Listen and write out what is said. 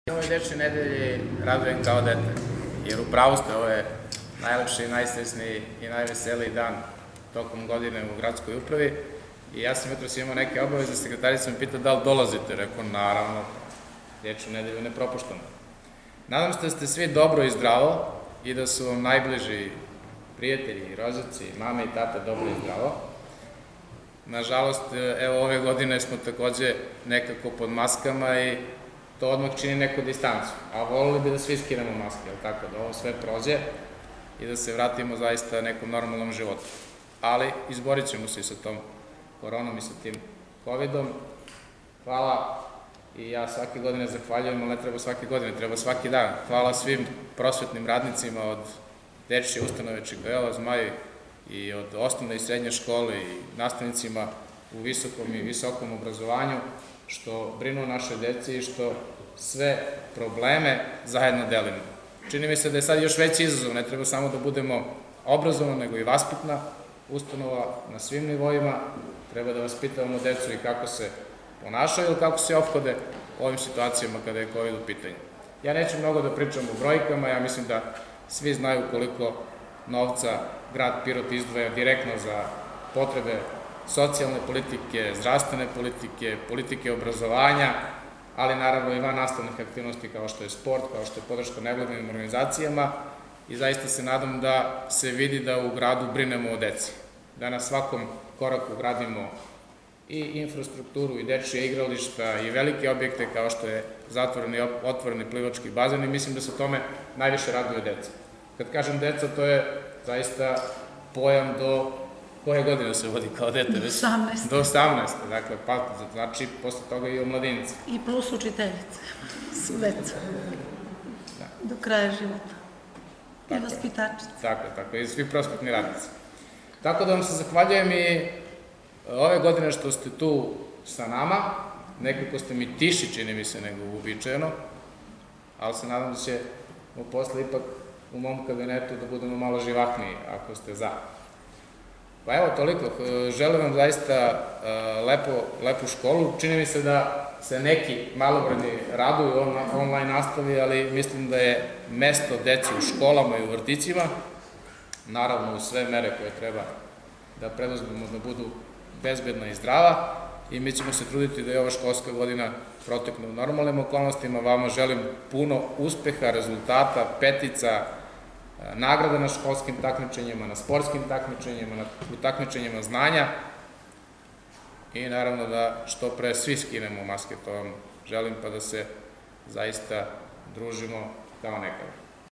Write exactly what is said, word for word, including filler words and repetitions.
Ovoj dečje nedelji radujem kao dete, jer u pravu ste, ovo je najlepši, najsrećniji i najveseliji dan tokom godine u gradskoj upravi. I ja sam jutros imao neke obaveze, sekretarica me pita da li dolazite, rekao naravno, dečju nedelju ne propuštamo. Nadam se da ste svi dobro i zdravo i da su vam najbliži prijatelji, rođaci, mame i tate dobro i zdravo. Nažalost, evo ove godine smo takođe nekako pod maskama i to odmah čini neku distancu, a volili bi da svi skinemo maske, jel tako, da ovo sve prođe i da se vratimo zaista nekom normalnom životu. Ali izborit ćemo se i sa tom koronom i sa tim covidom. Hvala i ja svake godine zahvaljujem, ali ne treba svake godine, treba svaki dan. Hvala svim prosvetnim radnicima od dečje ustanove Čikvela, Zmaj i od osnovne i srednje škole i nastavnicima u visokom i visokom obrazovanju što brinu o našoj deci i što sve probleme zajedno delimo. Čini mi se da je sad još veći izazov, ne treba samo da budemo obrazovna, nego i vaspitna ustanova na svim nivoima. Treba da vaspitavamo decu i kako se ponašaju ili kako se ophode u ovim situacijama kada je COVID u pitanju. Ja neću mnogo da pričam o brojkama, ja mislim da svi znaju koliko novca grad Pirot izdvaja direktno za potrebe socijalne politike, zdravstvene politike, politike obrazovanja, ali naravno i van nastavnih aktivnosti kao što je sport, kao što je podrška nevladinim organizacijama i zaista se nadam da se vidi da u gradu brinemo o deci, da na svakom koraku gradimo i infrastrukturu i dečje igrališta i velike objekte kao što je zatvoreni i otvoreni plivački bazen i mislim da se tome najviše raduju deca. Kad kažem deca, to je zaista pojam do koje godine se vodi kao dete? Do osamnaeste. Do osamnaeste, dakle, pa znači posle toga i omladinci. I plus učiteljice, su deca. Do kraja života. I vaspitačice. Tako, tako, i svi prosvetni radnici. Tako da vam se zahvaljujem i ove godine što ste tu sa nama, nekako ste mi tiši, čini mi se, nego uobičajeno, ali se nadam da ćemo posle ipak u mom kabinetu da budemo malo živahniji, ako ste za. Pa evo, toliko. Želim vam zaista lepu školu. Čini mi se da se neki malobrojni raduju online nastavi, ali mislim da je mesto deci u školama i u vrtićima, naravno uz sve mere koje treba da preduzmemo da budu bezbedna i zdrava i mi ćemo se truditi da je ova školska godina protekne u normalnim okolnostima. Vama želim puno uspeha, rezultata, petica, nagrada na školskim takmičenjima, na sportskim takmičenjima, u takmičenjima znanja i naravno da što pre svi skinemo maske, to vam želim, pa da se zaista družimo kao nekada.